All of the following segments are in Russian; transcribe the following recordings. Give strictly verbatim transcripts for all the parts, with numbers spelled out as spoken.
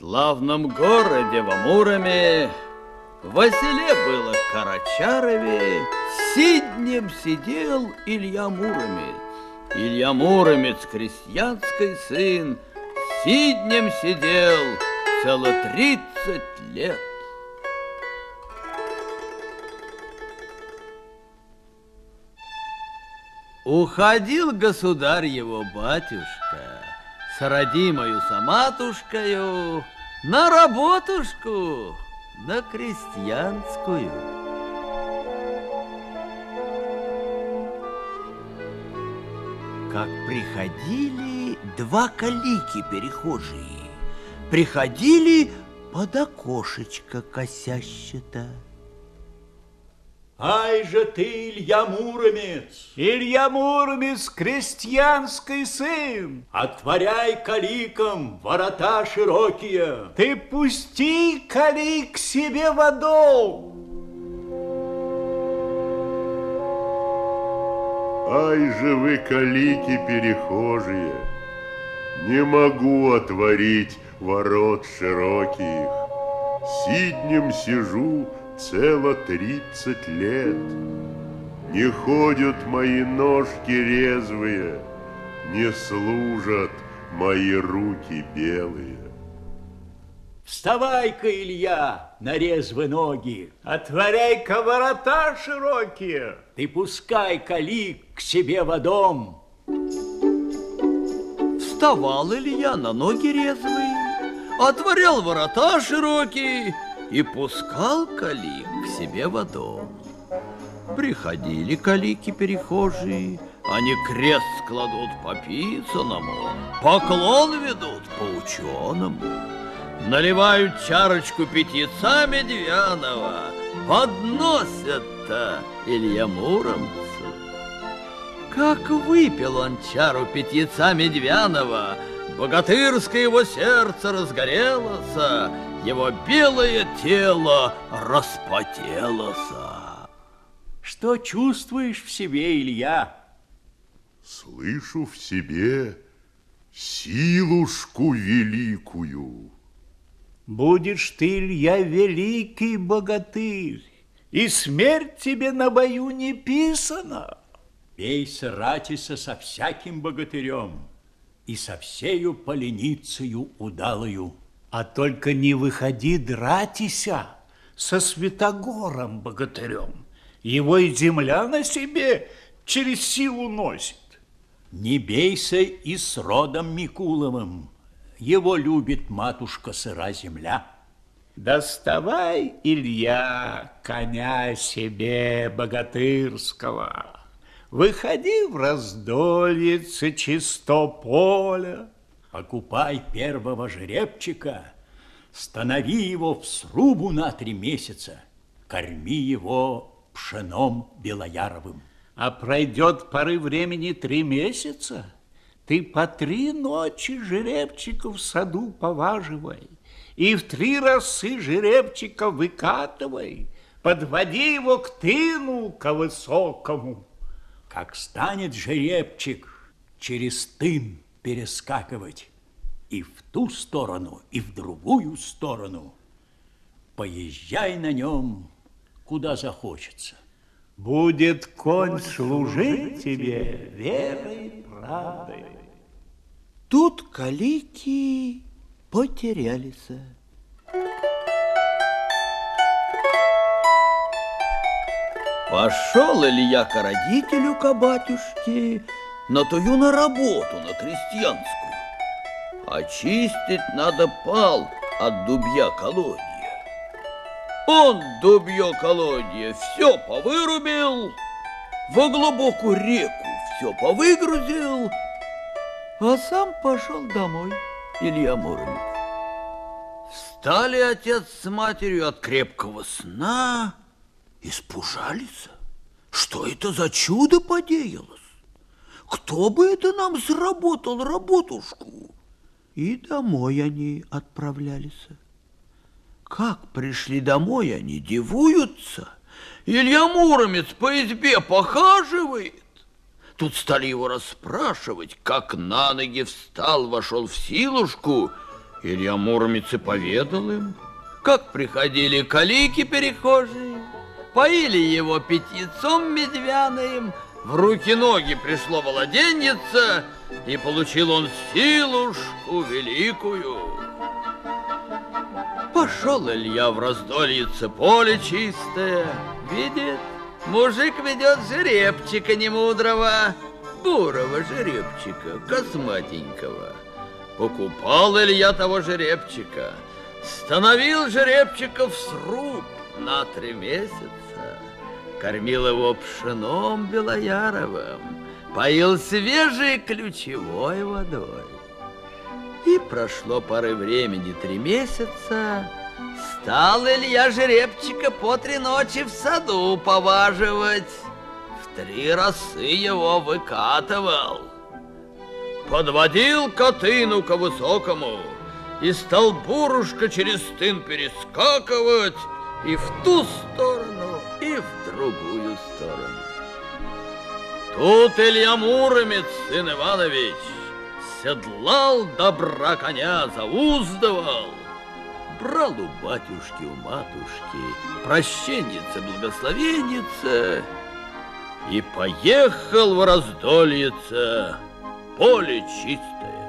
славном городе в Муроме, во селе было Карачарове, сиднем сидел Илья Муромец. Илья Муромец, крестьянский сын, сиднем сидел цело тридцать лет. Уходил государь его батюшка с родимою саматушкою на работушку, на крестьянскую. Как приходили два калики-перехожие, приходили под окошечко косяще-то. Ай же ты, Илья Муромец! Илья Муромец, крестьянский сын! Отворяй каликам ворота широкие! Ты пусти калик себе в дом! Ай же вы, калики перехожие, не могу отворить ворот широких. Сиднем сижу цело тридцать лет. Не ходят мои ножки резвые, не служат мои руки белые. Вставай-ка, Илья, на резвые ноги. Отворяй-ка ворота широкие. Ты пускай калик к себе в дом. Вставал Илья на ноги резвые, отворял ворота широкие и пускал калик к себе в дом. Приходили калики-перехожие, они крест кладут по писаному, поклон ведут по ученому, наливают чарочку питьеца медвяного, подносят-то Илья Муромцу. Как выпил он чару питьеца медвяного, богатырское его сердце разгорелось, его белое тело распотелось. Что чувствуешь в себе, Илья? Слышу в себе силушку великую. Будешь ты, Илья, великий богатырь, и смерть тебе на бою не писана. Бейся, ратися со всяким богатырем и со всею поленицею удалою. А только не выходи дратися со Святогором богатырем. Его и земля на себе через силу носит. Не бейся и с родом Микуловым. Его любит матушка сыра земля. Доставай, Илья, коня себе богатырского. Выходи в раздольице чистополя. Покупай первого жеребчика, станови его в срубу на три месяца, корми его пшеном белояровым. А пройдет поры времени три месяца, ты по три ночи жеребчика в саду поваживай и в три росы жеребчика выкатывай, подводи его к тыну, ко высокому. Как станет жеребчик через тын перескакивать и в ту сторону, и в другую сторону, поезжай на нем, куда захочется. Будет конь служить тебе верой и правдой. Тут калики потерялись. Пошел Илья к родителю, к батюшке, на тую на работу, на крестьянскую. Очистить надо пал от дубья колодья. Он дубье колодья все повырубил, во глубокую реку все повыгрузил, а сам пошел домой, Илья Муромец. Встали отец с матерью от крепкого сна, испужались. Что это за чудо подеялось? Кто бы это нам заработал работушку? И домой они отправлялись. Как пришли домой, они дивуются. Илья Муромец по избе похаживает. Тут стали его расспрашивать, как на ноги встал, вошел в силушку Илья Муромец и поведал им, как приходили калики-перехожие, поили его питьецом медвяным, в руки-ноги пришло володенница, и получил он силушку великую. Пошел Илья в раздольице поле чистое, видит, мужик ведет жеребчика немудрого, бурого жеребчика, косматенького. Покупал Илья того жеребчика, становил жеребчика в сруб на три месяца, кормил его пшеном белояровым, поил свежей ключевой водой. И прошло поры времени три месяца, стал Илья жеребчика по три ночи в саду поваживать, в три росы его выкатывал. Подводил котыну ко высокому, и стал бурушка через тын перескакивать и в ту сторону, и в другую сторону. Тут Илья Муромец, сын Иванович, седлал добра коня, зауздывал, брал у батюшки, у матушки прощенница, благословенница, и поехал в раздольице поле чистое.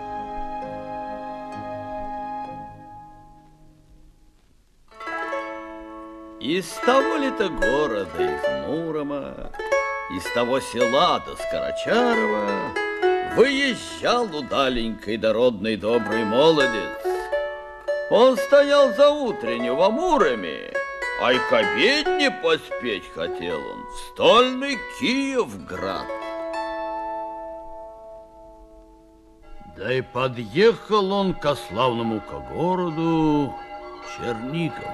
Из того ли-то города, из Мурома, из того села до Скорочарова выезжал удаленький дородный добрый молодец. Он стоял за утренню в Муроме, а и к обедне поспеть хотел он в стольный Киевград. Да и подъехал он ко славному ко городу Чернигову.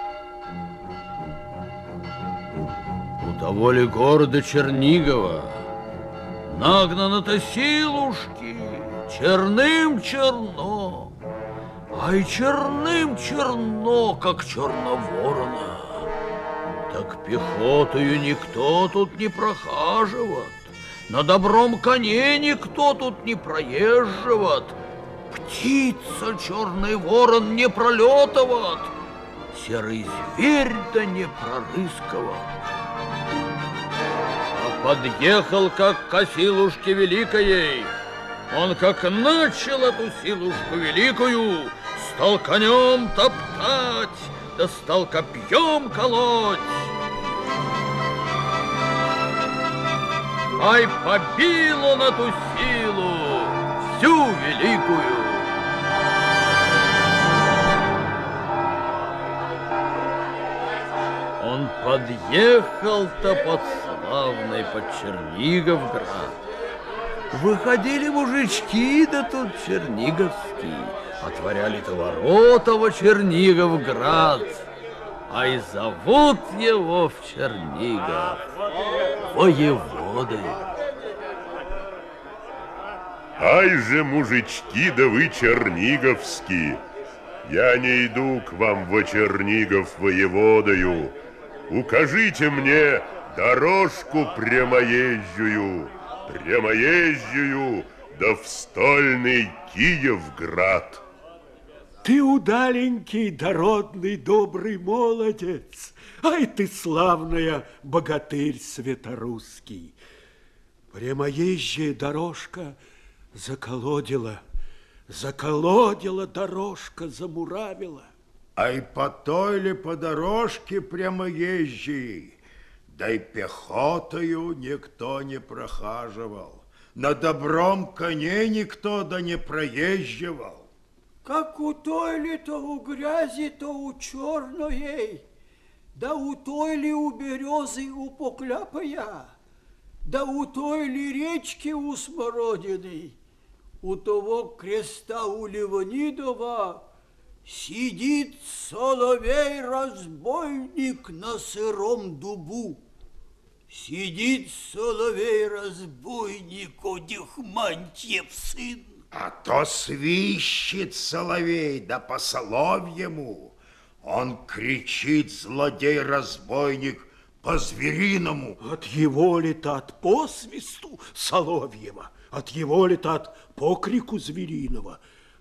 У того ли города Чернигова нагнано-то силушки, черным черно, ай черным черно, как черноворона. Так пехотою никто тут не прохаживает, на добром коне никто тут не проезживает, птица черный ворон не пролетывает, серый зверь да не прорыскивает. Подъехал как к силушке великой. Он как начал эту силушку великую, стал конем топтать, да стал копьем колоть. Ай, побил он эту силу, всю великую. Он подъехал-то под славный, под Черниговград. Выходили мужички, да тут черниговские, отворяли-то ворота во Черниговград, а и зовут его в Чернигов воеводой. Ай же, мужички, да вы черниговские! Я не иду к вам во Чернигов воеводою. Укажите мне дорожку прямоезжую, прямоезжую, да в стольный Киевград. Ты удаленький, дородный, добрый молодец. Ай, ты славная богатырь светорусский. Прямоезжая дорожка заколодила, заколодила дорожка, замуравила. Ай по той ли по дорожке прямоезжей, да и пехотою никто не прохаживал, на добром коне никто да не проезживал. Как у той ли то у грязи, то у черной, да у той ли у березы у покляпая, да у той ли речки у смородины, у того креста у Левонидова сидит соловей-разбойник на сыром дубу. Сидит соловей-разбойник, о Дихмантьев сын. А то свищет соловей, да по соловьему. Он кричит, злодей-разбойник, по-звериному. От его ли-то от посвисту соловьего, от его ли-то от покрику звериного.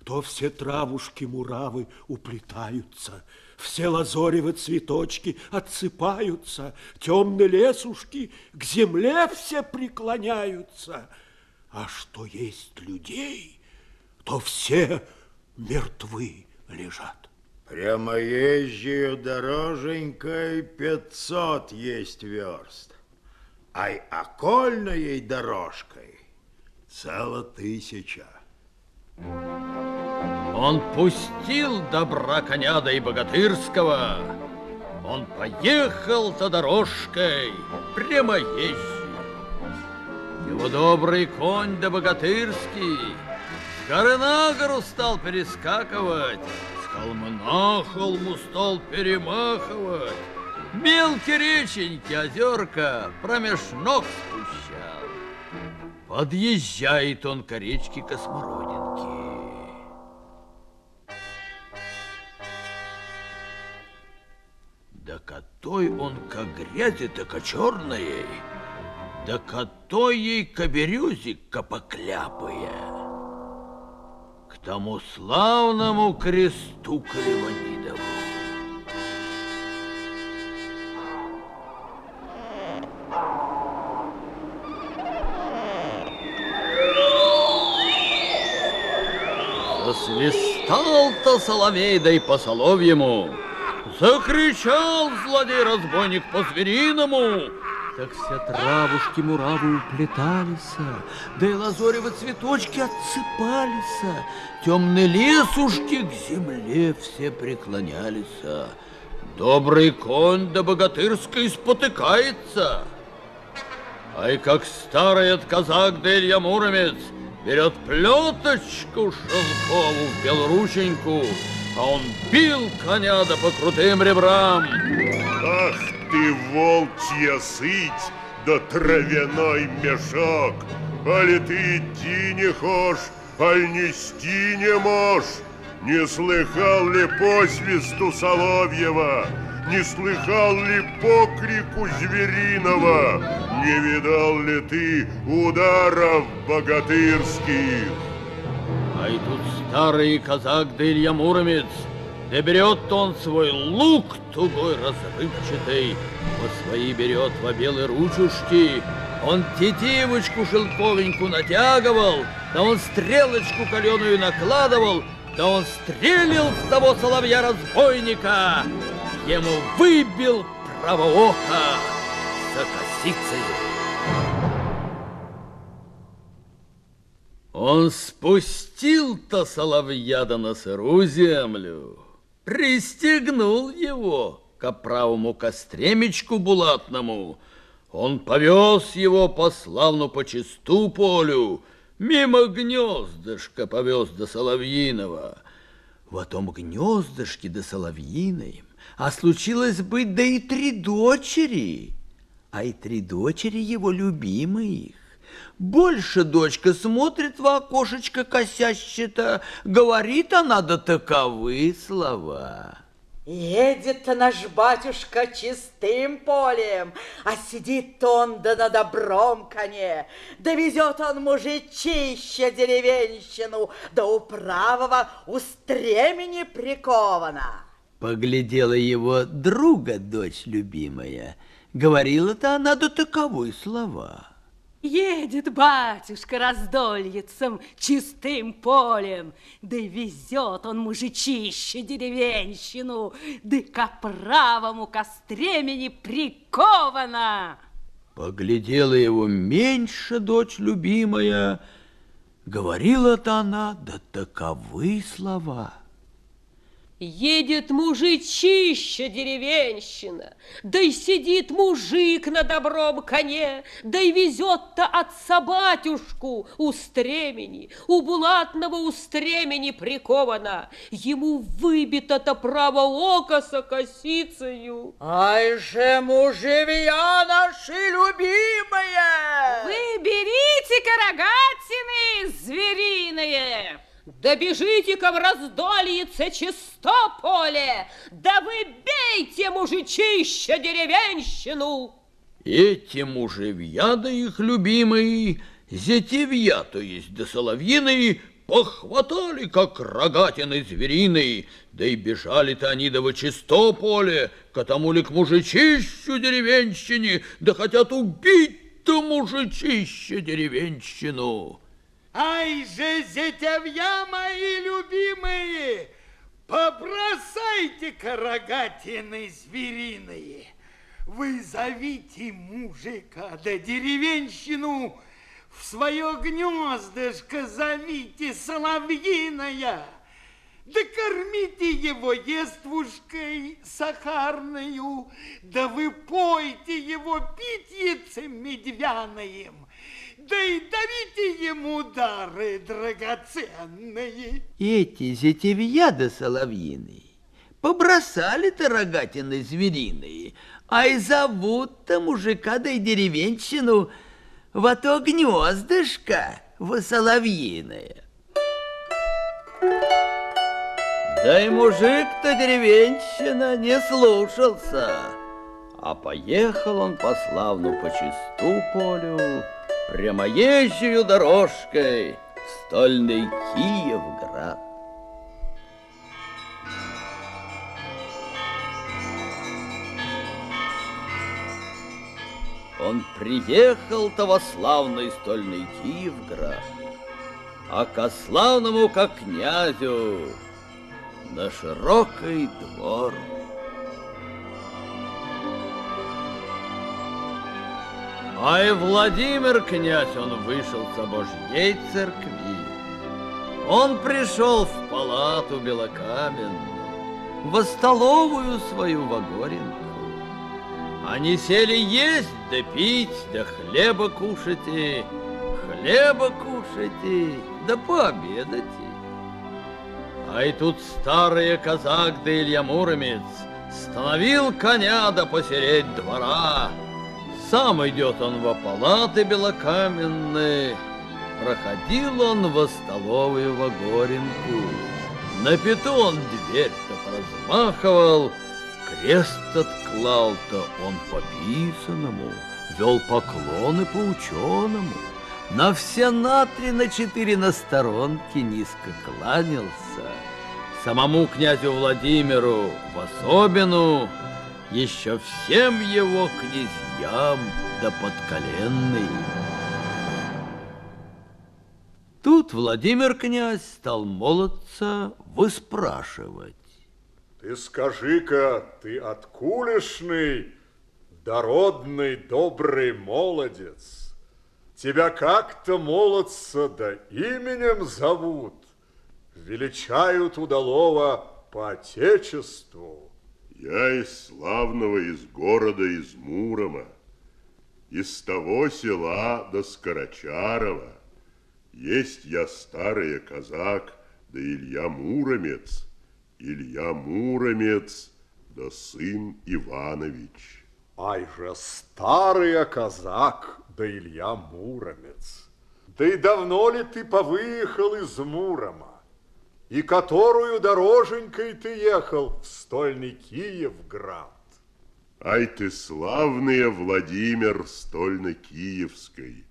то все травушки-муравы уплетаются, все лазоревы цветочки отсыпаются, темные лесушки к земле все преклоняются. А что есть людей, то все мертвы лежат. Прямоезжею дороженькой пятьсот есть верст, ай окольной дорожкой цело тысяча. Он пустил добра коня да и богатырского, он поехал за дорожкой прямоезжей. Его добрый конь да богатырский с горы на гору стал перескакивать, с холма на холму стал перемахивать, мелкие реченьки, озерка промеж ног спущал. Подъезжает он к речке Космородинки. Да котой он ко грязи, так ко черной, да котой ей ко березе, ко покляпая, к тому славному кресту Каливанидову. Засвистал-то соловей, да и по соловьему, закричал злодей-разбойник по-звериному. Так все травушки-муравы уплетались, да и лазоревы цветочки отсыпались, темные лесушки к земле все преклонялись. Добрый конь да богатырской спотыкается. Ай, как старый от казак да Илья Муромец берет плеточку шелкову в белорученьку, а он бил коня да по крутым ребрам. Ах ты, волчья сыть, да травяной мешок! Али ты идти не хошь, аль нести не можешь? Не слыхал ли посвисту соловьева? Не слыхал ли покрику звериного? Не видал ли ты ударов богатырских? А и тут старый казак да Илья Муромец, да берет он свой лук тугой разрывчатый, по свои берет во белые ручушки, он тетивочку шелковеньку натягивал, да он стрелочку каленую накладывал, да он стрелил в того соловья-разбойника, ему выбил право око за косицей. Он спустил-то соловья да на сырую землю, пристегнул его к правому костремечку булатному. Он повез его по славну по чисту полю, мимо гнездышка повез до соловьиного. В том гнездышке до соловьиной, а случилось быть, да и три дочери, а и три дочери его любимых. Больше дочка смотрит в окошечко косяще-то, говорит она да таковы слова. Едет-то наш батюшка чистым полем, а сидит он да на добром коне, да везет он мужичище деревенщину, да у правого у стремени прикована. Поглядела его друга дочь любимая, говорила-то она да таковы слова. Едет батюшка раздольицем чистым полем, да везет он мужичище деревенщину, да ко правому ко стремени прикована. Поглядела его меньше дочь любимая, говорила-то она да таковы слова. Едет мужичище деревенщина, да и сидит мужик на добром коне, да и везет-то отца батюшку у стремени, у булатного у стремени приковано, ему выбито-то право око со косицею. Ай же, мужевья наши любимые! Вы берите-ка рогатины звериные! Да бежите-ка в раздольице чисто поле, да вы бейте мужичища деревенщину. Эти мужевья да их любимые, зятевья, то есть да соловьиные, похватали, как рогатины звериные, да и бежали-то они да во чисто поле, к тому ли к мужичищу деревенщине, да хотят убить-то мужичище деревенщину. Ай же, зятевья мои любимые, побросайте-ка рогатины звериные. Вы зовите мужика да деревенщину, в свое гнездышко зовите соловьиная, да кормите его ествушкой сахарною, да вы пойте его питьицем медвяным, да и дарите ему дары драгоценные. Эти зятевья да соловьиные побросали-то рогатины звериные, а и зовут-то мужика да и деревенщину во то гнездышко во соловьиное. Да и мужик-то деревенщина не слушался, а поехал он по славну по чисту полю, прямоезжею дорожкой в стольный Киевград. Он приехал-то во славный стольный Киевград, а ко славному как князю на широкий двор. А и Владимир князь, он вышел с Божьей церкви. Он пришел в палату белокаменную, во столовую свою Вагоринку. Они сели есть да пить, да хлеба кушайте, хлеба кушайте, да пообедайте. А и тут старый казак да Илья Муромец становил коня да посередь двора. Сам идет он во палаты белокаменные, проходил он во столовую Вагоринку. На пету он дверь-то поразмахивал, крест отклал-то он по писаному, вел поклоны по ученому, на все на три, на четыре на сторонке низко кланялся. Самому князю Владимиру в особину, еще всем его князьям да подколенный. Тут Владимир князь стал молодца выспрашивать. Ты скажи-ка, ты откулешный, дородный, добрый молодец? Тебя как-то молодца да именем зовут, величают удалого по отечеству. Я из славного, из города, из Мурома, из того села до Скорочарова. Есть я старый казак, да Илья Муромец, Илья Муромец, да сын Иванович. Ай же старый казак, да Илья Муромец. Да и давно ли ты повыехал из Мурома? И которую дороженькой ты ехал в стольный Киевград? Ай ты славный Владимир стольно-киевской.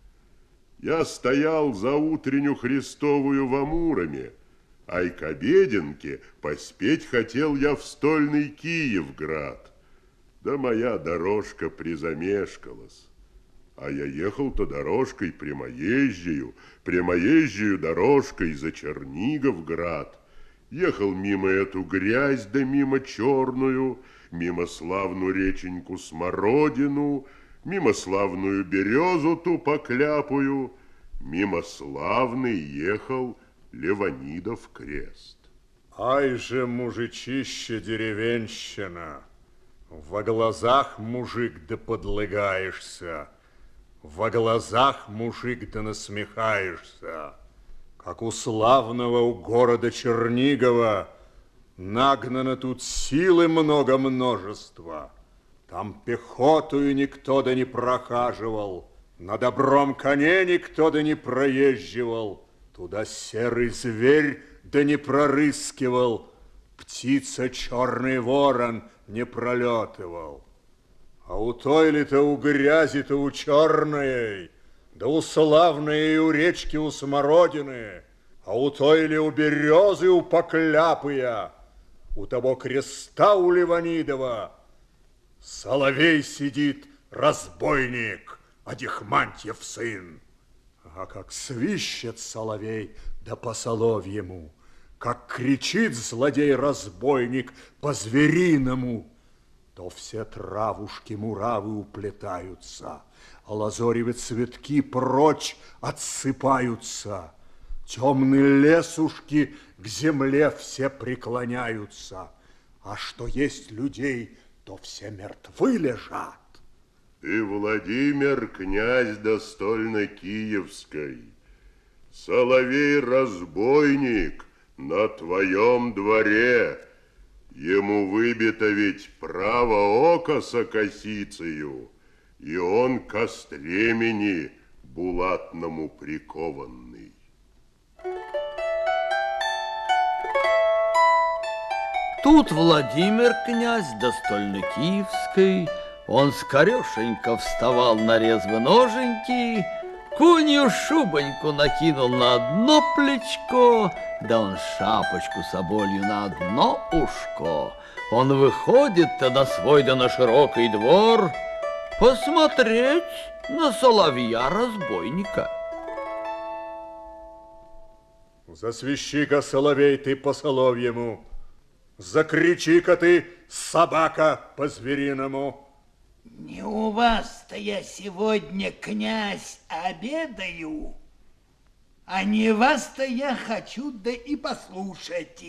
Я стоял за утренню Христовую во Муроме, ай к обеденке поспеть хотел я в стольный Киевград. Да моя дорожка призамешкалась. А я ехал-то дорожкой прямоезжею, прямоезжею дорожкой за Черниговград. Ехал мимо эту грязь, да мимо черную, мимо славную реченьку Смородину, мимо славную березу ту покляпую, мимо славный ехал Леванидов крест. Ай же, мужичище деревенщина, во глазах мужик да подлыгаешься, во глазах мужик да насмехаешься, как у славного у города Чернигова нагнано тут силы много множества. Там пехотою никто да не прохаживал, на добром коне никто да не проезживал, туда серый зверь да не прорыскивал, птица черный ворон не пролетывал. А у той ли-то у грязи-то у черной, да у славной и у речки у Смородины А у той ли у березы у Покляпыя, у того креста у Леванидова соловей сидит, разбойник, Адихмантьев сын. А как свищет соловей, да по соловьему, как кричит злодей-разбойник по-звериному, то все травушки-муравы уплетаются, а лазоревы цветки прочь отсыпаются. Темные лесушки к земле все преклоняются, а что есть людей, то все мертвы лежат. Ты, Владимир, князь достольно-киевской, соловей-разбойник на твоем дворе, ему выбито ведь право око со косицею, и он ко стремени булатному прикованный. Тут Владимир, князь достольно-киевской, он скорешенько вставал на резвы ноженьки, кунью шубоньку накинул на одно плечко, да он шапочку соболью на одно ушко. Он выходит-то на свой да на широкий двор посмотреть на соловья-разбойника. Засвищи-ка, соловей, ты по соловьему, закричи-ка ты, собака, по-звериному. Не у вас-то я сегодня, князь, обедаю, а не вас-то я хочу да и послушать.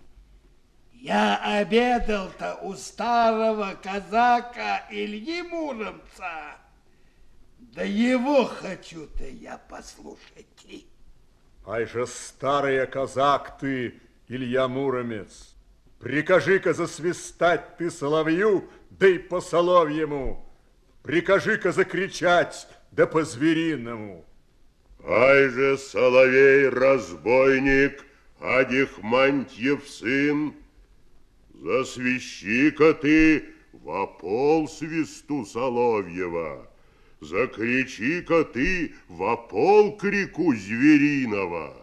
Я обедал-то у старого казака Ильи Муромца, да его хочу-то я послушать. Ай же старый казак ты, Илья Муромец, прикажи-ка засвистать ты соловью, да и по соловьему. Прикажи-ка закричать, да по-звериному. Ай же соловей-разбойник, Адихмантьев сын, засвищи-ка ты во пол свисту соловьева, закричи-ка ты во пол крику звериного.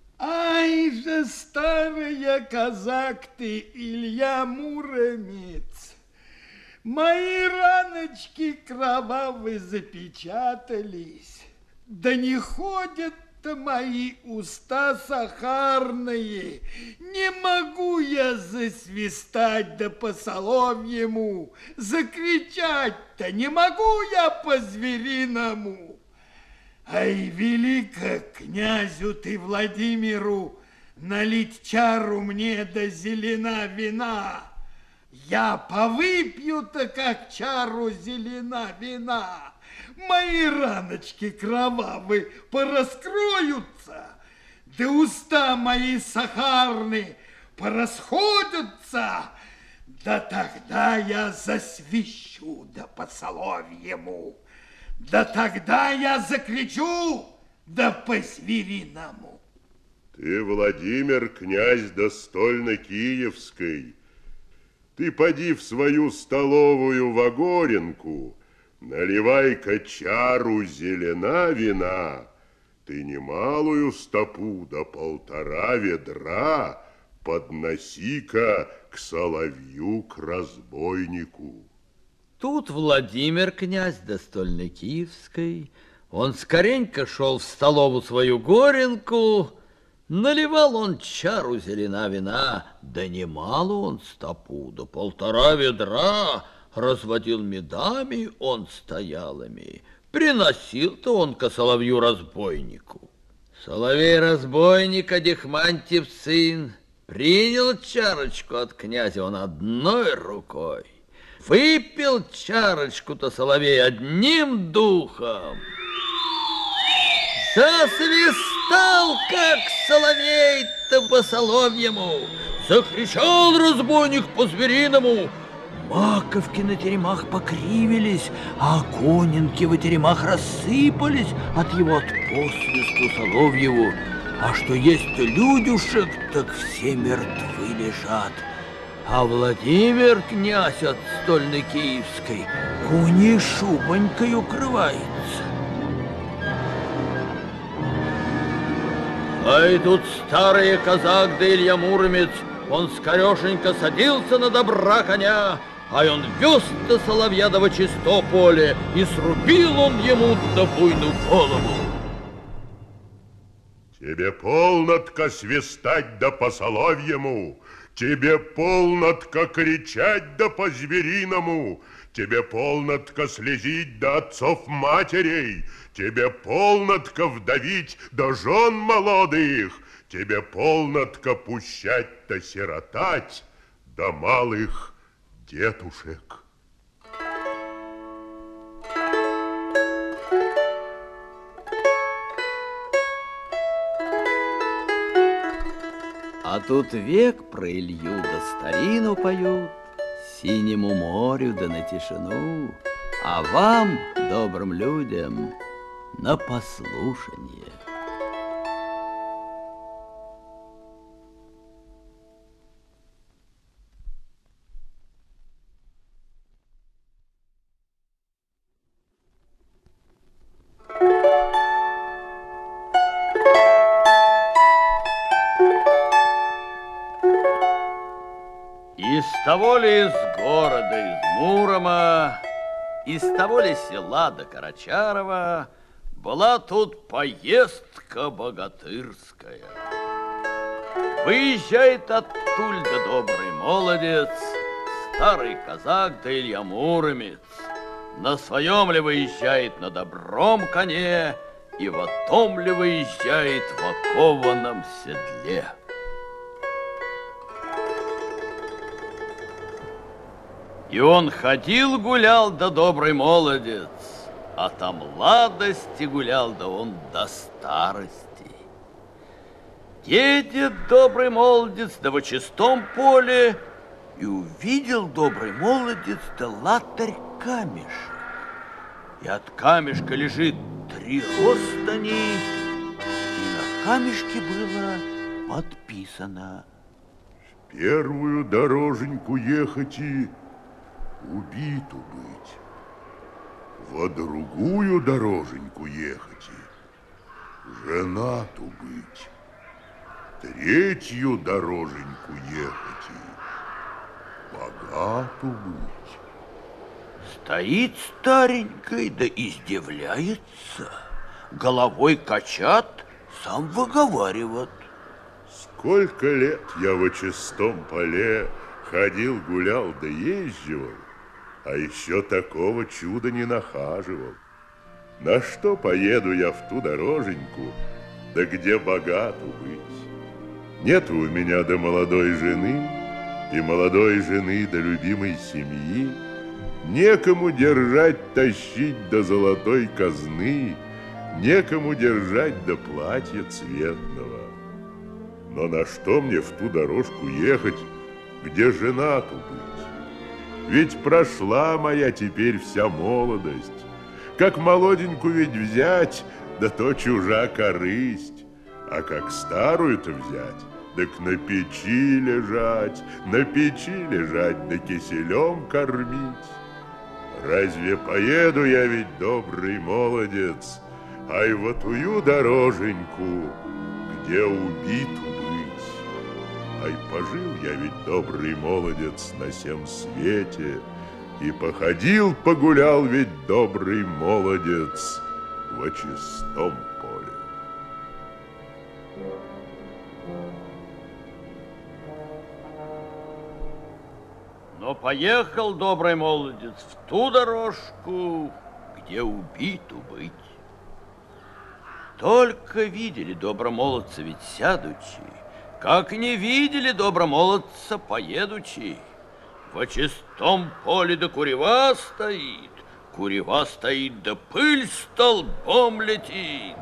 Ай же старый казак ты, Илья Муромец, мои раночки кровавые запечатались, да не ходят-то мои уста сахарные, не могу я засвистать да по соловьему, закричать-то не могу я по-звериному. Ай, велико князю ты Владимиру налить чару мне до зелена вина. Я повыпью-то, как чару зелена вина. Мои раночки кровавые пораскроются, да уста мои сахарные порасходятся, да тогда я засвищу да по соловьему. Да тогда я закричу, да по-звериному. Ты, Владимир, князь достольно-киевской, ты поди в свою столовую в Огоренку, наливай-ка чару зелена вина, ты немалую стопу да полтора ведра подноси-ка к соловью, к разбойнику. Тут Владимир, князь достольно-киевской, он скоренько шел в столову свою Горенку, наливал он чару зелена вина, да немало он стопу, да полтора ведра, разводил медами он стоялыми, приносил-то он ко соловью-разбойнику. Соловей-разбойник, Адихмантьев сын, принял чарочку от князя он одной рукой, выпил чарочку-то соловей одним духом, засвистал, как соловей-то по соловьему, закричал разбойник по-звериному. Маковки на теремах покривились, а оконинки в теремах рассыпались от его от посвисту соловьеву. А что есть людюшек, так все мертвы лежат. А Владимир, князь от стольно-киевской, куней шубонькой укрывается. А и тут старый казак да Илья Муромец, он скорешенько садился на добра коня, а он вез до соловья до чисто поле, и срубил он ему до буйную голову. Тебе полнотко свистать да по соловьему, тебе полнотко кричать да по звериному, тебе полнотко слезить до отцов матерей, тебе полнотко вдовить до жен молодых, тебе полнотко пущать да сиротать до малых детушек. А тут век про Илью да старину поют, синему морю да на тишину, а вам, добрым людям, на послушание. Из того ли из города, из Мурома, из того ли села до Карачарова была тут поездка богатырская. Выезжает оттуда добрый молодец, старый казак да Илья Муромец. На своем ли выезжает на добром коне, и в том ли выезжает в окованном седле. И он ходил, гулял, да добрый молодец, а там младости гулял, да он до старости. Едет добрый молодец, да во чистом поле, и увидел добрый молодец, да латарь камешек. И от камешка лежит три ростани, и на камешке было подписано: первую дороженьку ехать и убиту быть, во другую дороженьку ехать и женату быть, третью дороженьку ехать и богату быть. Стоит старенький, да издевляется, головой качат, сам выговаривает: сколько лет я во чистом поле ходил, гулял да езживал, а еще такого чуда не нахаживал. На что поеду я в ту дороженьку, да где богату быть? Нет у меня до молодой жены, и молодой жены до любимой семьи, некому держать, тащить до золотой казны, некому держать до платья цветного. Но на что мне в ту дорожку ехать, где женату быть? Ведь прошла моя теперь вся молодость. Как молоденькую ведь взять, да то чужа корысть. А как старую-то взять, так на печи лежать, на печи лежать, да киселем кормить. Разве поеду я ведь, добрый молодец, ай в тую дороженьку, где убиту быть? Ай, пожил я ведь, добрый молодец, на сем свете, и походил, погулял ведь, добрый молодец, во чистом поле. Но поехал добрый молодец в ту дорожку, где убиту быть. Только видели добромолодца ведь сядучи, как не видели добромолодца поедучи. Во чистом поле да курева стоит, курева стоит, да пыль столбом летит.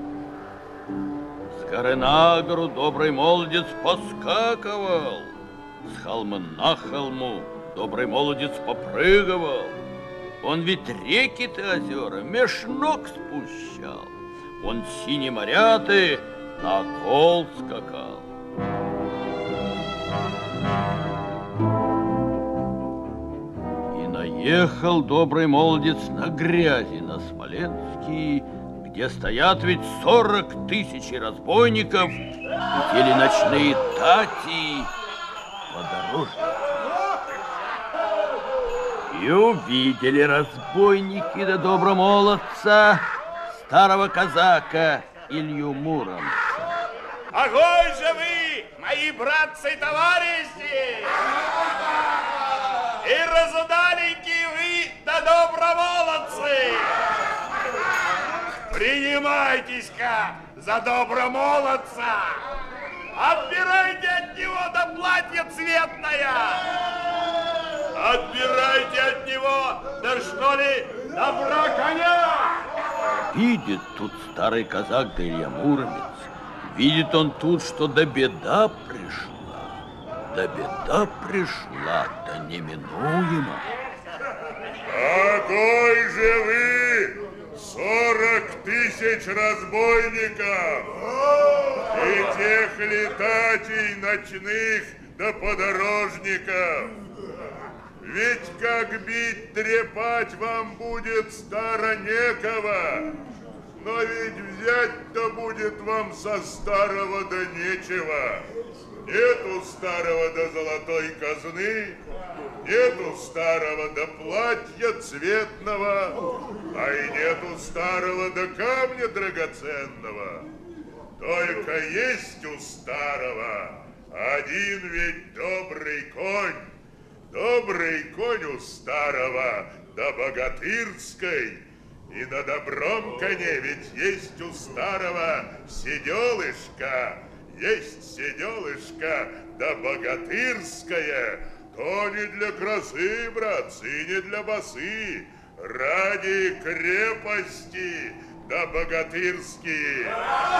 С горы на гору добрый молодец поскакивал, с холма на холму добрый молодец попрыгивал. Он ведь реки-то озера меж ног спущал, он синие моря-то на кол скакал. И наехал добрый молодец на грязи на Смоленский, где где стоят ведь сорок тысяч разбойников, летели ночные тати подорожников. И увидели разбойники да добромолодца, старого казака Илью Муромца. Огонь же вы, мои братцы и товарищи! И разудаленькие вы да добромолодцы! Принимайтесь-ка за добромолодца! Отбирайте от него до платья цветное! Отбирайте от него, да что ли, добра коня! Видит тут старый казак да Илья Муромец. Видит он тут, что да беда пришла. Да беда пришла, да неминуемо. Какой же вы сорок тысяч разбойников и тех летателей ночных да подорожников. Ведь как бить, трепать вам будет старо некого, но ведь взять-то будет вам со старого да нечего. Нету старого до золотой казны, нету старого до платья цветного, а и нету старого до камня драгоценного. Только есть у старого один ведь добрый конь. Добрый конь у старого да богатырской, и на добром коне ведь есть у старого седелышка, есть седелышка да богатырская, то не для красы, братцы, и не для басы, ради крепости да богатырские.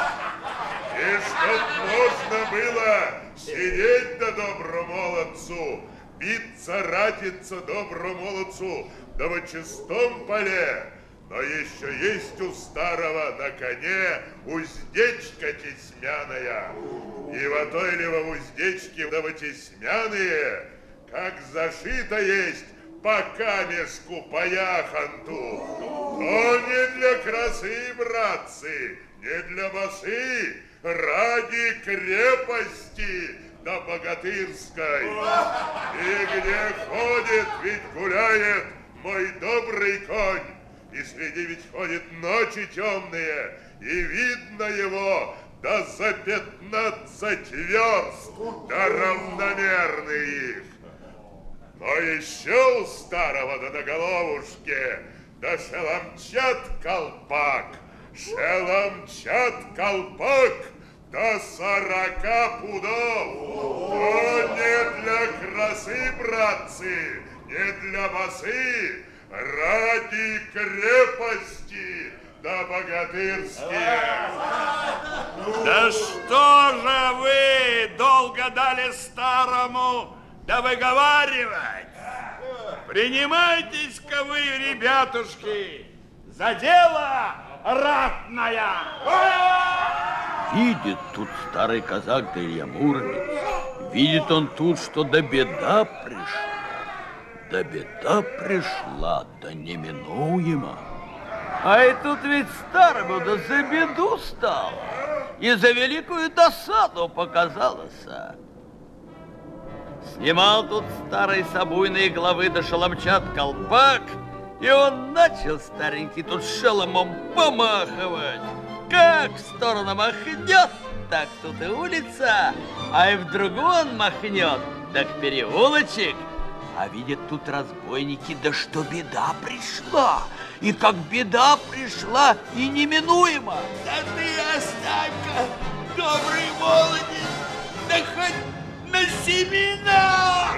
И чтоб можно было сидеть да добромолодцу, биться, ратиться доброму молодцу, да во чистом поле, но еще есть у старого на коне уздечка тесьмяная, и во той ли во уздечке да во тесьмяные, как зашито есть по камешку, по яхонту, то не для красы, братцы, не для басы, ради крепости да богатырской. И где ходит, ведь гуляет мой добрый конь, и среди ведь ходит ночи темные, и видно его да за пятнадцать верст, да равномерны их. Но еще у старого да на головушке да шеломчат колпак, шеломчат колпак, до сорока пудов. Но не для красы, братцы, не для басы, ради крепости да богатырские. Да что же вы долго дали старому да выговаривать? Принимайтесь-ка вы, ребятушки, за дело ратное. Видит тут старый казак да Илья Муромец. Видит он тут, что да беда пришла. Да беда пришла, да неминуемо. А и тут ведь старому да за беду стало. И за великую досаду показалось. Снимал тут старый с обуйной головы да шеломчат колпак, и он начал старенький тут шеломом помахивать. Как в сторону махнет, так тут и улица, а и в другую он махнет, так переулочек. А видят тут разбойники, да что беда пришла, и как беда пришла, и неминуемо. Да ты оставь-ка, добрый молодец, да хоть на семена!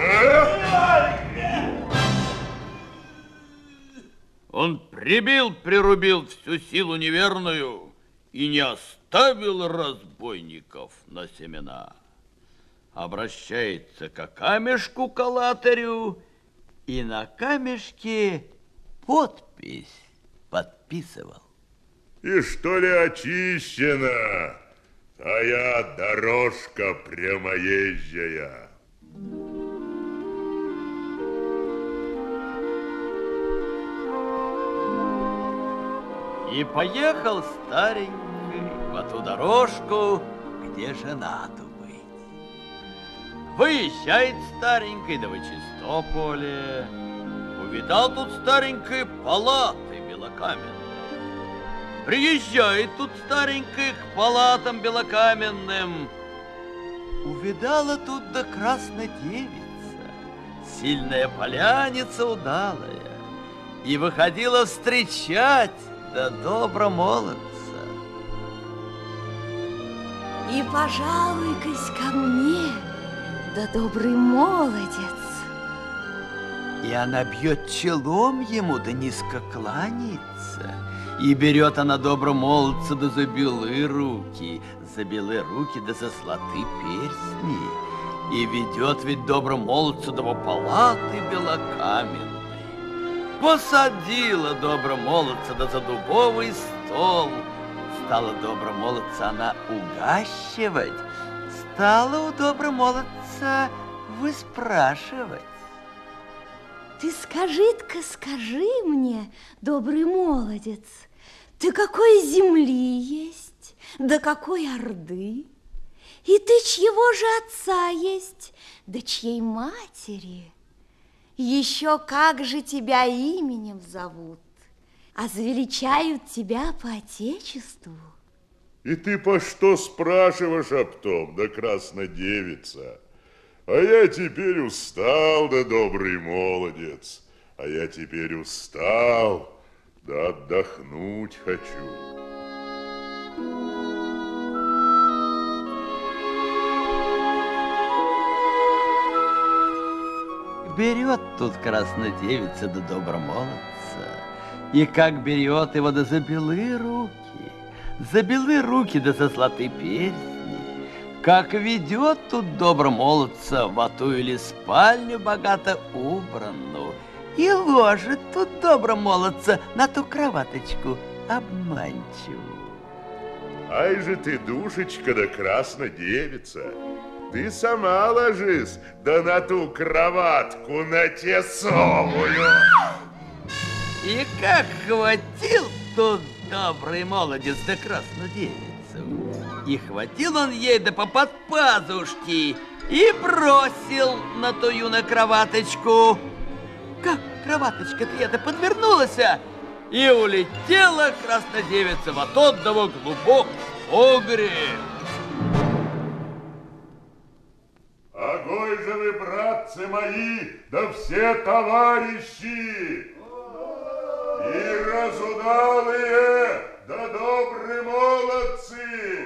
Он прибил, прирубил всю силу неверную и не оставил разбойников на семена. Обращается к камешку калатарю и на камешке подпись подписывал. И что ли очищена твоя дорожка прямоезжая? И поехал старенький по ту дорожку, где женату быть. Выезжает старенький, да в Чистополе. Увидал тут старенький палаты белокаменные. Приезжает тут старенький к палатам белокаменным. Увидала тут да красная девица, сильная поляница удалая, и выходила встречать да добро молодца. И пожалуй-кась ко мне, да добрый молодец. И она бьет челом ему, да низко кланяется. И берет она добро молодца, да за белые руки, за белые руки, да за золотые перстни. И ведет ведь добро молодца до палаты белокаменной. Посадила добро молодца да за дубовый стол. Стала добро молодца она угащивать. Стала у добро молодца выспрашивать. Ты скажи-ка, скажи мне, добрый молодец, ты какой земли есть, да какой орды? И ты чьего же отца есть, да чьей матери? Еще как же тебя именем зовут, а завеличают тебя по отечеству? И ты по что спрашиваешь об том, да красная девица? А я теперь устал, да добрый молодец. А я теперь устал, да отдохнуть хочу. Берет тут красная девица да добро молодца, и как берет его да за белые руки, за белые руки да за золотые перстни, как ведет тут добро молодца в ату или спальню богато убранную, и ложит тут добро молодца на ту кроваточку обманчивую. Ай же ты, душечка, да красная девица, ты сама ложись, да на ту кроватку на тесовую. И как хватил тут добрый молодец да красную девицу, и хватил он ей да попад пазушки, и бросил на тую на кроваточку. Как кроваточка-то эта подвернулась, и улетела красная девица в тот того глубок погреб. Огонь же вы, братцы мои, да все товарищи, и разудалые, да добрые молодцы.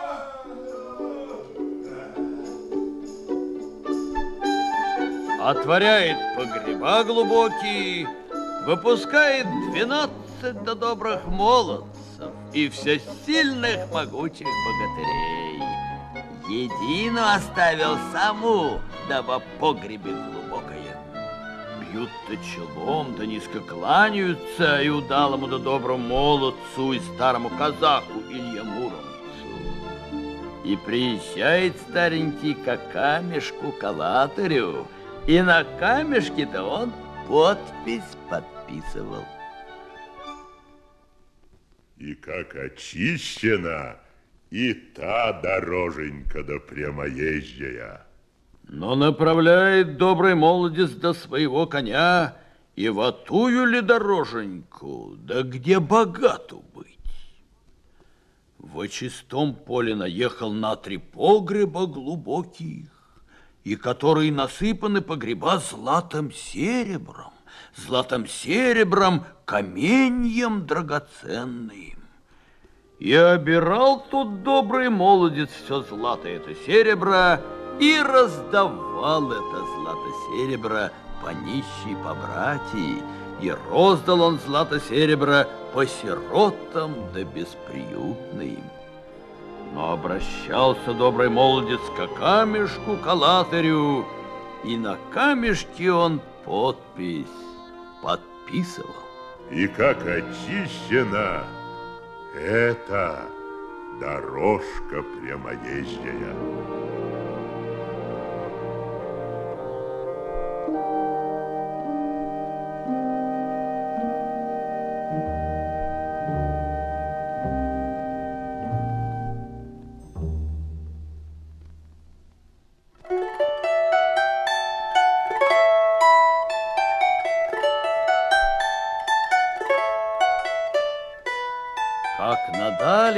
Отворяет погреба глубокие, выпускает двенадцать да добрых молодцев и всесильных могучих богатырей. Едину оставил саму, дабы погребе глубокое. Бьют-то челом, да низко кланяются и удалому да доброму молодцу и старому казаку Илье Муромцу. И приезжает старенький к камешку калатарю, и на камешке-то он подпись подписывал. И как очищена и та дороженька да прямоезжая. Но направляет добрый молодец до своего коня и в отую ли дороженьку, да где богату быть. Во чистом поле наехал на три погреба глубоких, и которые насыпаны погреба златом серебром, златом серебром, каменьем драгоценным. И обирал тут добрый молодец все злато это серебро, и раздавал это злато-серебро по нищей, по братьи, и роздал он злато-серебро по сиротам да бесприютным. Но обращался добрый молодец к камешку калатарю, и на камешке он подпись подписывал. И как очищена эта дорожка прямоезжая.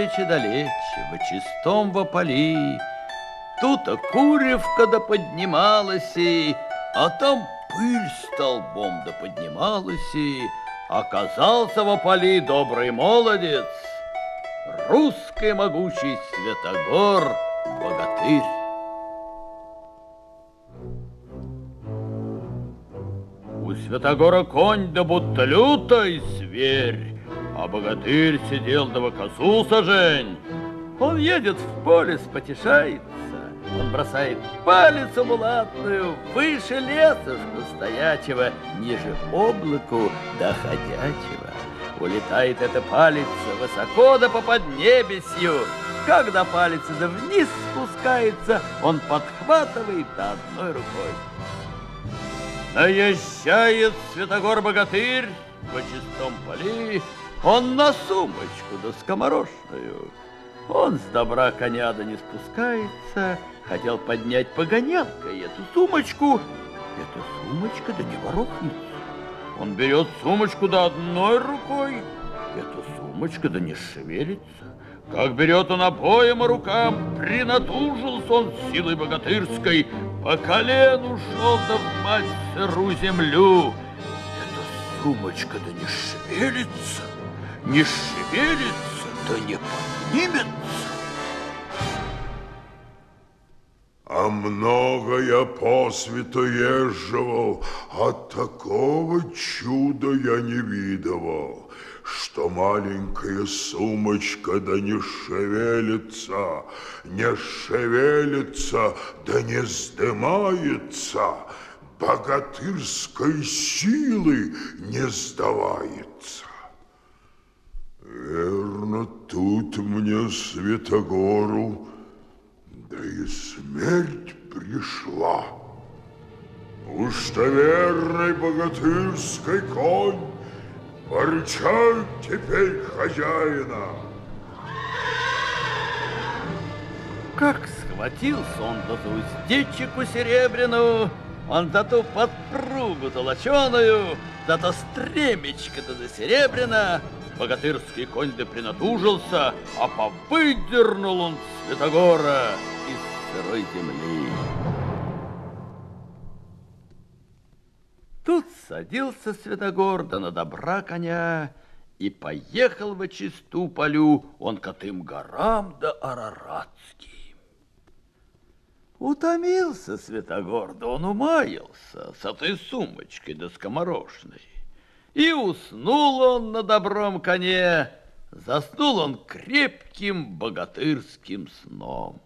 далече далече, во чистом во поли, тут-то куревка да поднималась, и, а там пыль столбом да поднималась, и оказался во поли добрый молодец, русский могучий Святогор богатырь. У Святогора конь да будто лютый зверь, а богатырь сидел да во косу сажень. Он едет в поле, спотешается, он бросает палицу булатную выше лесушку стоячего, ниже облаку доходячего. Улетает эта палица высоко да по поднебесью. Когда палица да вниз спускается, он подхватывает да одной рукой. Наезжает Святогор-богатырь во чистом поли, он на сумочку да скоморошную. Он с добра коня да не спускается, хотел поднять погонялкой эту сумочку. Эта сумочка да не ворохнется. Он берет сумочку да одной рукой, эта сумочка да не шевелится. Как берет он обоим рукам, принатужился он силой богатырской, по колену шел да в мать сыру землю. Эта сумочка да не шевелится, не шевелится, да не поднимется. А много я по свету езживал, а такого чуда я не видывал, что маленькая сумочка да не шевелится, не шевелится, да не вздымается, богатырской силы не сдавается. Верно, тут мне Святогору да и смерть пришла. Уж-то верный богатырский конь порычает теперь хозяина. Как схватился он за ту уздечику серебряную, он за ту подпругу золоченую, за то стремечко-то да серебряно. Богатырский конь да принатужился, а повыдернул он Святогора из сырой земли. Тут садился Святогор да на добра коня и поехал во чисту полю он к тым горам да Араратским. Утомился Святогор, да он умаялся с этой сумочкой да скоморошной. И уснул он на добром коне, заснул он крепким богатырским сном.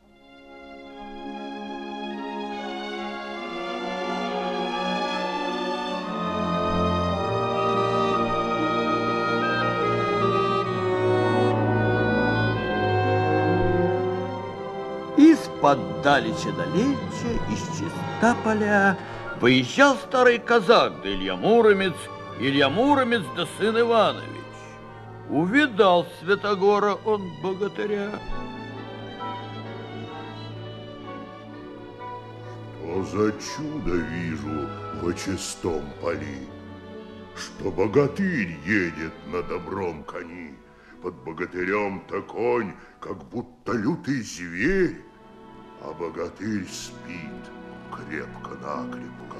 Из-под далеча далече, из чиста поля, выезжал старый казак да Илья Муромец, Илья Муромец да сын Иванович. Увидал Святогора он богатыря. Что за чудо вижу во чистом поли, что богатырь едет на добром кони, под богатырем-то конь, как будто лютый зверь, а богатырь спит крепко-накрепко.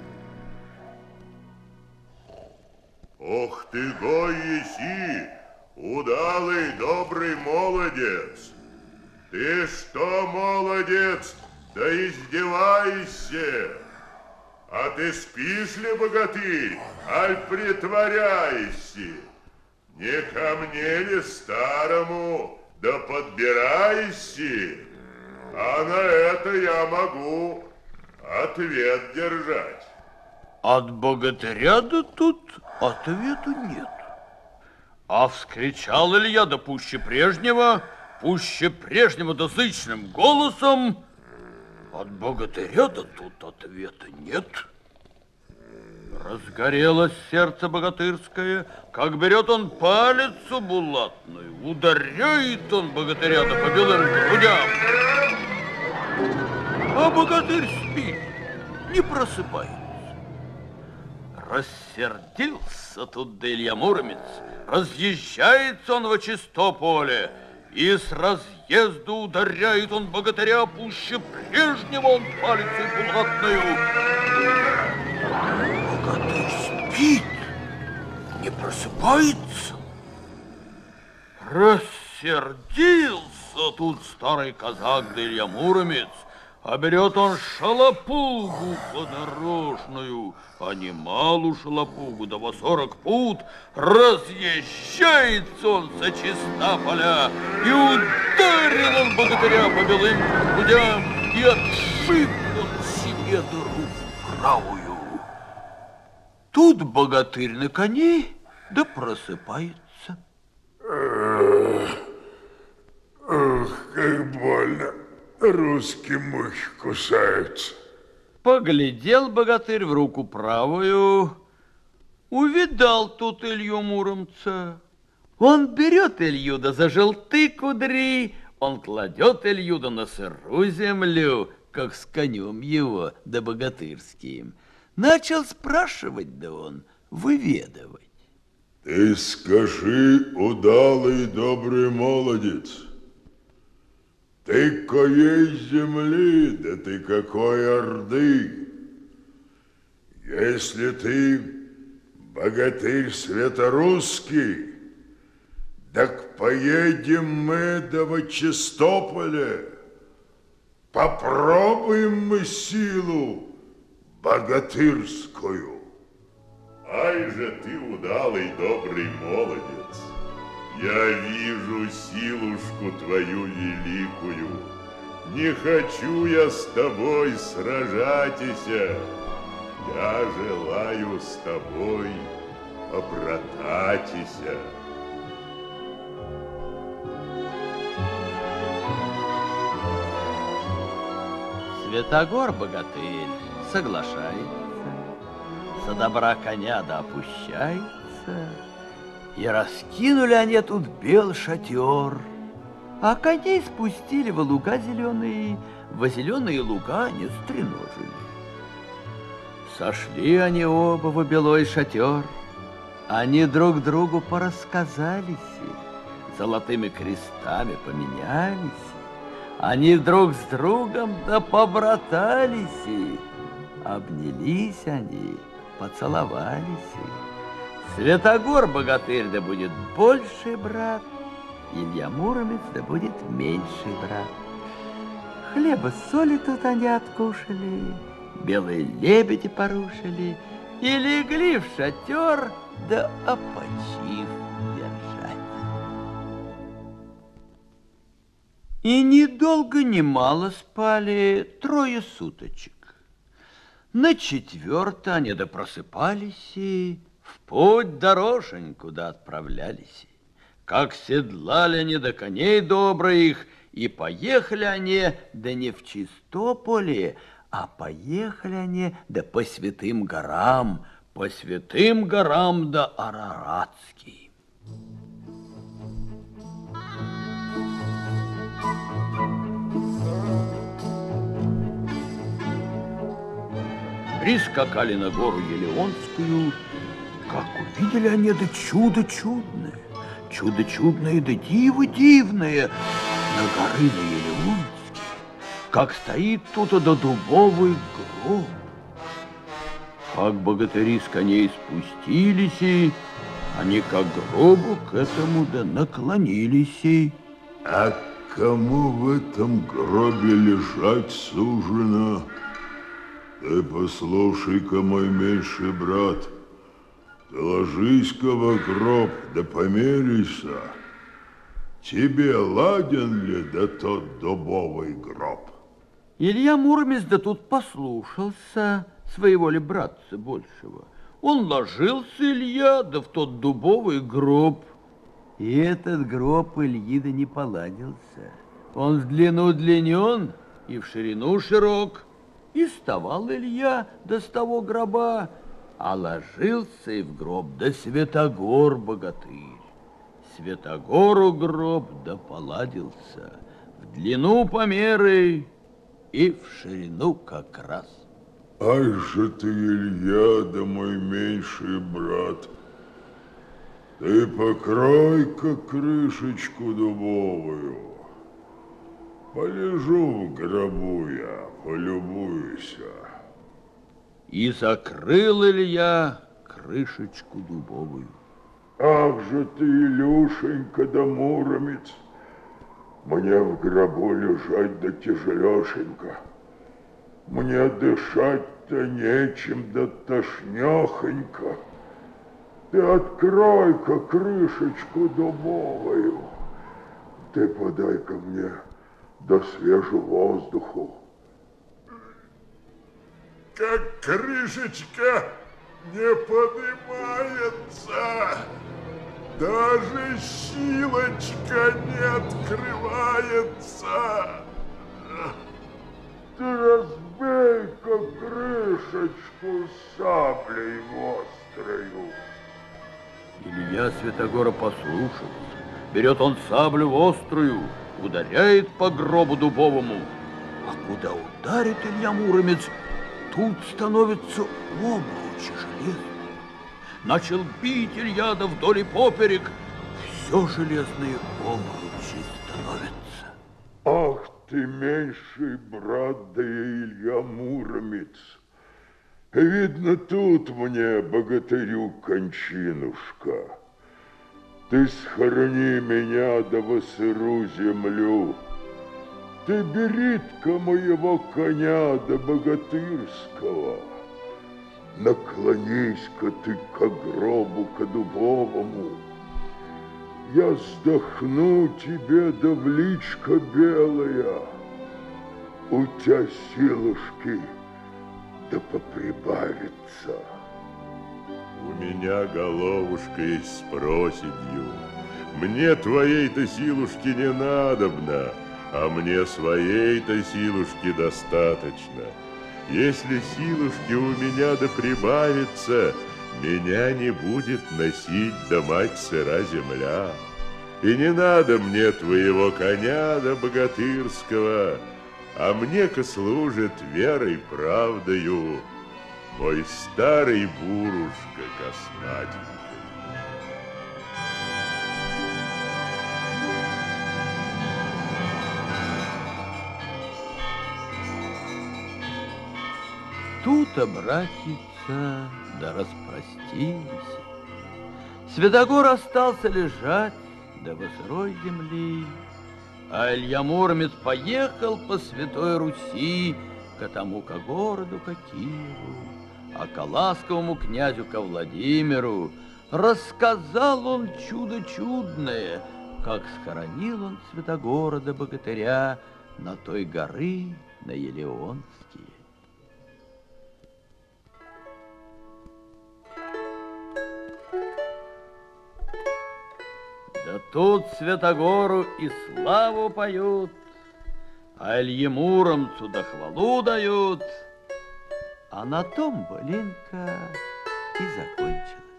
Ох ты, гой еси, удалый добрый молодец! Ты что, молодец, да издевайся? А ты спишь ли, богатырь, аль притворяйся? Не ко мне ли старому, да подбирайся? А на это я могу ответ держать. От богатыря да тут ответу нет. А вскричал Илья да пуще прежнего, пуще прежнего да зычным голосом: от богатыря да тут ответа нет. Разгорелось сердце богатырское, как берет он палицу булатную, ударяет он богатыря да по белым грудям. А богатырь спит, не просыпается. Рассердился тут да Илья Муромец, разъезжается он во чисто поле И с разъезда ударяет он богатыря пуще прежнего, он палицей булатною. Богатырь спит, не просыпается. Рассердился тут старый казак да Илья Муромец, а берет он шалопугу подорожную, а немалую шалопугу, да во сорок пут, разъезжается он со чистополя, и ударил он богатыря по белым грудям, и отшиб он себе руку правую. Тут богатырь на коне, да просыпается. Ох, как больно. Русские мухи кусаются. Поглядел богатырь в руку правую, увидал тут Илью Муромца. Он берет Илью да за желты кудри, он кладет Илью да на сырую землю, как с конем его да богатырским. Начал спрашивать да он, выведывать. Ты скажи, удалый добрый молодец, ты коей земли, да ты какой орды? Если ты богатырь светорусский, так поедем мы до Чистополя, попробуем мы силу богатырскую. Ай же ты, удалый добрый молодец, я вижу силушку твою великую. Не хочу я с тобой сражатися, я желаю с тобой побрататися. Святогор богатырь соглашается, за добра коня да опущается, и раскинули они тут бел шатер, а коней спустили во луга зеленые, во зеленые луга они стреножили. Сошли они оба во белой шатер, они друг другу порассказались, золотыми крестами поменялись, они друг с другом да побратались, обнялись они, поцеловались. Святогор богатырь да будет больший брат, Илья Муромец да будет меньший брат. Хлеба соли тут они откушали, белые лебеди порушили, и легли в шатер да опочив держать. И недолго, немало спали трое суточек. На четвертое они да просыпались и в путь дороженьку да отправлялись. Как седлали они до коней добрых, и поехали они да не в Чистополе, а поехали они да по святым горам, по святым горам да Араратским. Прискакали на гору Елеонскую, как увидели они да чудо чудное, чудо чудное да диво дивное на горы на Елеонске, как стоит тут да дубовый гроб. Как богатыри с коней спустились, и они к гробу к этому да наклонились. А кому в этом гробе лежать сужено? Ты послушай-ка, мой меньший брат, ты ложись-ка во гроб, да померяйся. Тебе ладен ли да тот дубовый гроб? Илья Муромец да тут послушался своего ли братца большего. Он ложился, Илья, да в тот дубовый гроб. И этот гроб Ильи да не поладился. Он в длину длинен и в ширину широк. И вставал Илья до с того гроба, а ложился и в гроб да Святогор богатырь. Святогору гроб да поладился, в длину померы и в ширину как раз. Ай же ты, Илья, да мой меньший брат, Ты покрой-ка крышечку дубовую. Полежу в гробу я, полюбуйся. И закрыл Илья крышечку дубовую. Ах же ты, Илюшенька да Муромец, мне в гробу лежать да тяжелешенько. Мне дышать-то нечем да тошнехонько. Ты открой-ка крышечку дубовую. Ты подай-ка мне да свежего воздуху. Как крышечка не поднимается, даже щелочка не открывается. Ты разбей-ка крышечку саблей острою. Илья Святогора послушался. Берет он саблю острую, ударяет по гробу дубовому. А куда ударит Илья Муромец, тут становится обручи железные. Начал бить Илья да вдоль и поперек, все железные обручи становятся. Ах ты, меньший брат, да Илья Муромец. Видно, тут мне, богатырю, кончинушка. Ты схорони меня да во сыру землю. Ты бери-ка моего коня да богатырского. Наклонись-ка ты к гробу, к дубовому. Я вздохну тебе, да в личко белая. У тебя силушки да поприбавится. У меня головушка есть с проседью. Мне твоей-то силушки не надобно, а мне своей-то силушки достаточно. Если силушки у меня да прибавится, меня не будет носить да мать сыра земля. И не надо мне твоего коня да богатырского, а мне-ка служит верой правдою мой старый бурушка косматенький. Тут обратиться да распростились. Святогор остался лежать да во сырой земли, а Илья Муромец поехал по Святой Руси ко тому ко городу, ко Киеву, а ко ласковому князю ко Владимиру рассказал он чудо чудное, как схоронил он Святогора да богатыря на той горы, на Елеонские. Да тут Святогору и славу поют, а Илье Муромцу да хвалу дают, а на том былинка и закончилась.